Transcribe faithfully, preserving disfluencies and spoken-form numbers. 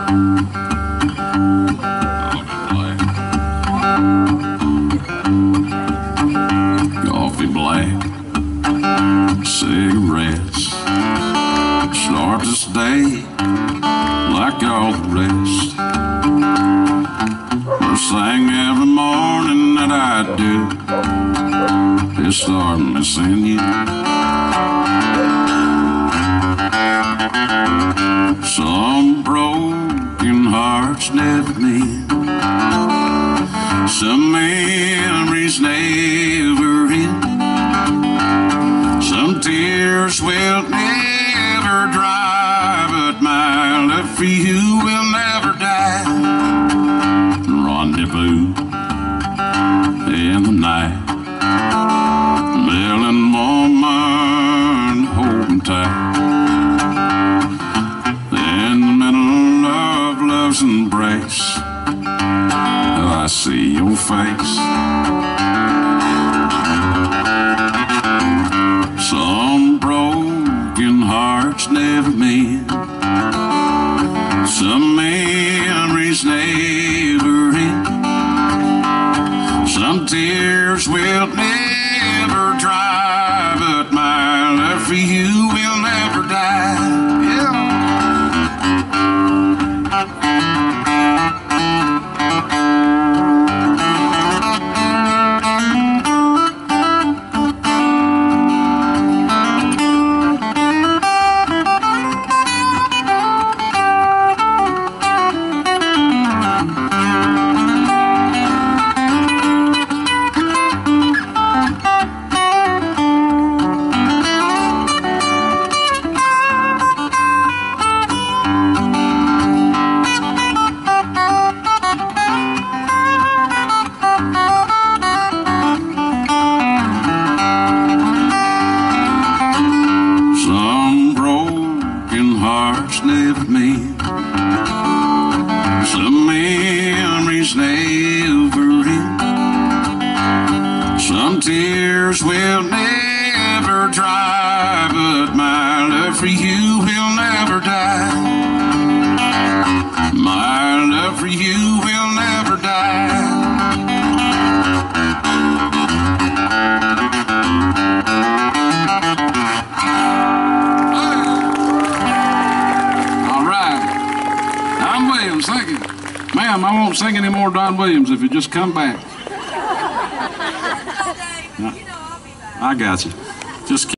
Coffee black, cigarettes, start this day like all the rest. First thing every morning that I do is start missing you. Some broken hearts never mend, some memories never end, some tears will never dry, but my love for you will never die. Rendezvous in the night, melon woman holding tight. In the middle of love's embrace, I see your face. Some broken hearts never mend, some memories never end, some tears will never dry, but my love for you will never die. Yeah. Hearts never mend, some memories never end, some tears will never dry, but my love for you will never die. My love for you will never die. Thank you. Ma'am, I won't sing any more Don Williams if you just come back. I got you. Just